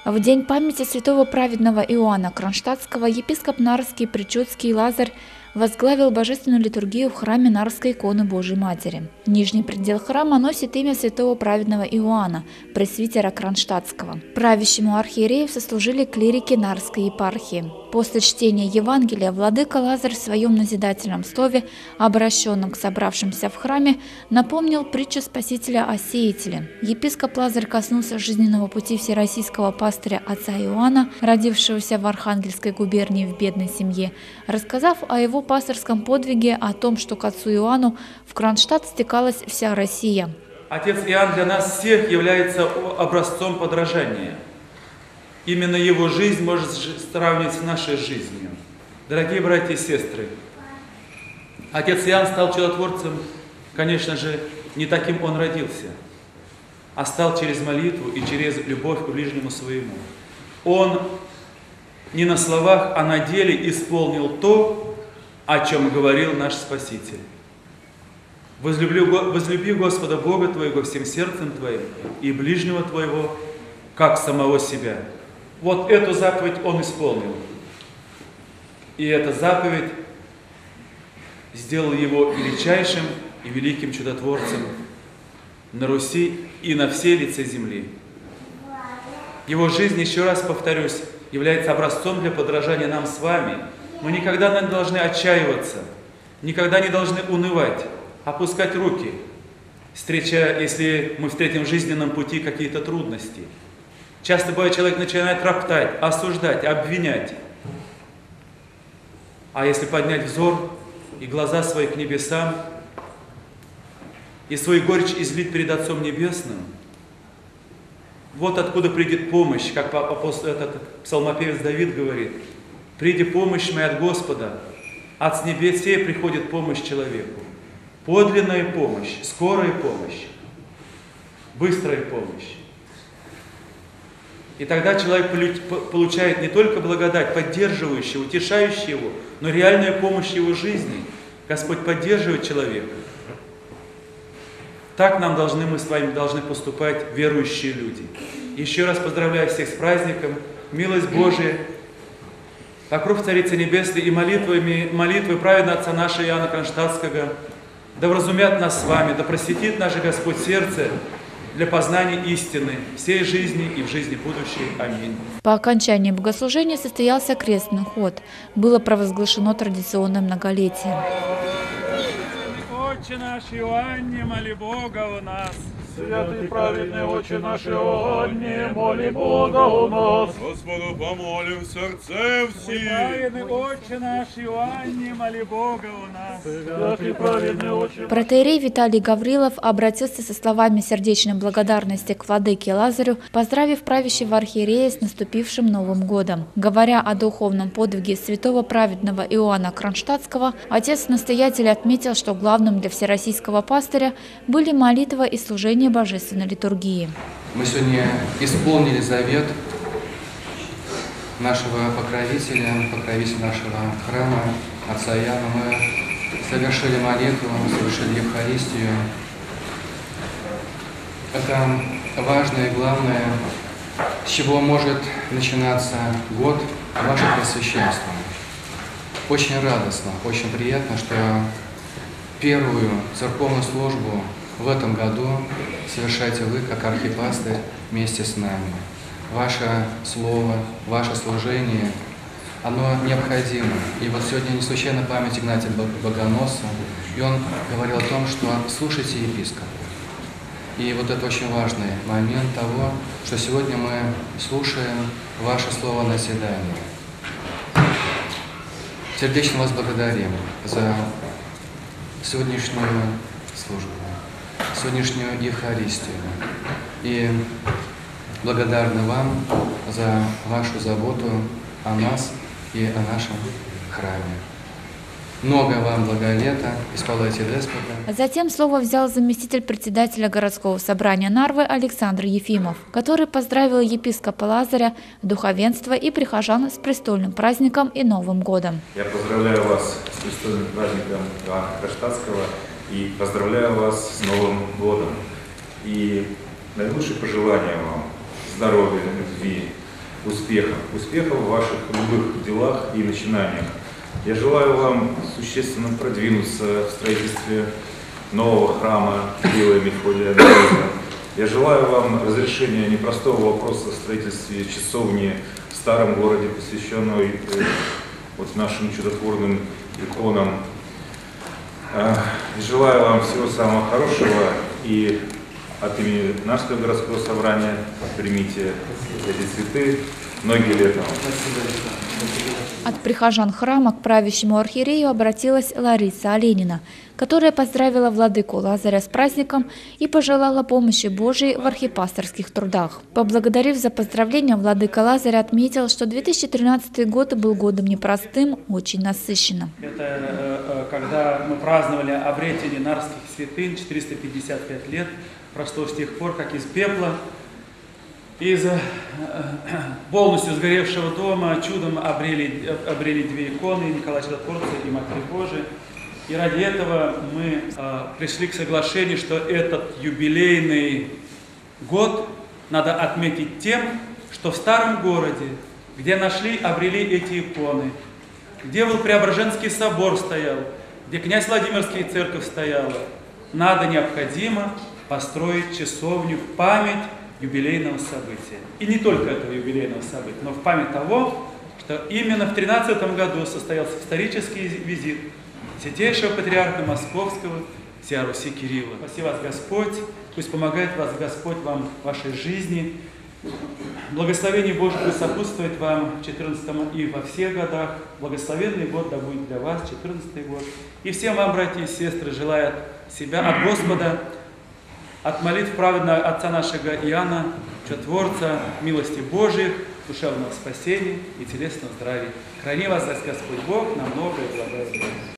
В день памяти святого праведного Иоанна Кронштадтского епископ Нарвский Пречетский Лазарь возглавил божественную литургию в храме Нарвской иконы Божией Матери. Нижний предел храма носит имя святого праведного Иоанна, пресвитера Кронштадтского. Правящему архиерею сослужили клирики Нарвской епархии. После чтения Евангелия владыка Лазарь в своем назидательном слове, обращенном к собравшимся в храме, напомнил притчу Спасителя о сеятеле. Епископ Лазарь коснулся жизненного пути всероссийского пастыря отца Иоанна, родившегося в Архангельской губернии в бедной семье, рассказав о его пастырском подвиге, о том, что к отцу Иоанну в Кронштадт стекалась вся Россия. Отец Иоанн для нас всех является образцом подражания. Именно его жизнь может сравнивать с нашей жизнью. Дорогие братья и сестры, отец Иоанн стал чудотворцем, конечно же, не таким он родился, а стал через молитву и через любовь к ближнему своему. Он не на словах, а на деле исполнил то, о чем говорил наш Спаситель. Возлюби Господа Бога твоего всем сердцем твоим и ближнего твоего, как самого себя. Вот эту заповедь он исполнил. И эта заповедь сделала его величайшим и великим чудотворцем на Руси и на всей лице земли. Его жизнь, еще раз повторюсь, является образцом для подражания нам с вами. Мы никогда не должны отчаиваться, никогда не должны унывать, опускать руки, если мы встретим в жизненном пути какие-то трудности. Часто бывает, человек начинает роптать, осуждать, обвинять. А если поднять взор и глаза свои к небесам, и свою горечь излить перед Отцом Небесным, вот откуда придет помощь, как псалмопевец Давид говорит: «Приди помощь моя от Господа, от небесей приходит помощь человеку». Подлинная помощь, скорая помощь, быстрая помощь. И тогда человек получает не только благодать, поддерживающую, утешающую его, но реальную помощь его жизни. Господь поддерживает человека. Так мы с вами должны поступать верующие люди. Еще раз поздравляю всех с праздником, милость Божия, покров Царицы Небесной и молитвы праведного Отца нашего Иоанна Кронштадтского, да вразумят нас с вами, да просветит наше Господь сердце для познания истины всей жизни и в жизни будущей. Аминь. По окончании богослужения состоялся крестный ход. Было провозглашено традиционное многолетие. Отче наш Иоанне, моли Бога у нас. Святый праведный Отче наш Иоанне, моли Бога у нас. Господу помолим в сердце всех. Праведный Отче наш Иоанне, моли Бога у нас. Святый праведный Отче. Протоиерей Виталий Гаврилов обратился со словами сердечной благодарности к владыке Лазарю, поздравив правящего архиерея с наступившим Новым годом. Говоря о духовном подвиге святого праведного Иоанна Кронштадтского, отец-настоятель отметил, что главным для всероссийского пастыря были молитва и служение божественной литургии. Мы сегодня исполнили завет нашего покровителя нашего храма, отца Иоанна. Мы совершили молитву, совершили Евхаристию. Это важное и главное, с чего может начинаться год вашего пресвященства. Очень радостно, очень приятно, что первую церковную службу в этом году совершаете вы, как архипастырь, вместе с нами. Ваше слово, ваше служение, оно необходимо. И вот сегодня не случайно память Игнатия Богоносца, и он говорил о том, что слушайте епископа. И вот это очень важный момент того, что сегодня мы слушаем ваше слово назидания. Сердечно вас благодарим за сегодняшнюю службу, сегодняшнюю Евхаристию. И благодарны вам за вашу заботу о нас и о нашем храме. Много вам благолета, исполняйте деспота. Затем слово взял заместитель председателя городского собрания Нарвы Александр Ефимов, который поздравил епископа Лазаря, духовенство и прихожан с престольным праздником и Новым годом. Я поздравляю вас с престольным праздником Иоанна Кронштадтского и поздравляю вас с Новым годом. И наилучшие пожелания вам здоровья, любви, успехов. Успехов в ваших любых делах и начинаниях. Я желаю вам существенно продвинуться в строительстве нового храма Кирилла и Мефодия Андреева. Я желаю вам разрешения непростого вопроса в строительстве часовни в старом городе, посвященной вот нашим чудотворным иконам. Желаю вам всего самого хорошего и от имени Нарского городского собрания примите эти цветы. Многие лета вам. От прихожан храма к правящему архиерею обратилась Лариса Оленина, которая поздравила владыку Лазаря с праздником и пожелала помощи Божией в архипасторских трудах. Поблагодарив за поздравления, владыка Лазарь отметил, что 2013 год был годом непростым, очень насыщенным. Это когда мы праздновали обретение Нарских святынь, 455 лет прошло с тех пор, как из пепла, из полностью сгоревшего дома чудом обрели две иконы, Николая Чудотворца и Матери Божией. И ради этого мы пришли к соглашению, что этот юбилейный год надо отметить тем, что в старом городе, где обрели эти иконы, где был Преображенский собор стоял, где князь Владимирский церковь стояла, необходимо построить часовню в память юбилейного события. И не только этого юбилейного события, но в память того, что именно в 13 году состоялся исторический визит Святейшего Патриарха Московского всея Руси Кирилла. Спаси вас Господь, пусть помогает вас Господь вам в вашей жизни. Благословение Божие будет сопутствовать вам в 14 и во всех годах. Благословенный год да будет для вас, 14 год. И всем вам, братья и сестры, желаю от себя, от Господа, от молитв праведного Отца нашего Иоанна, Чудотворца, милости Божиих, душевного спасения и телесного здравия. Храни вас Господь Бог на многое благое.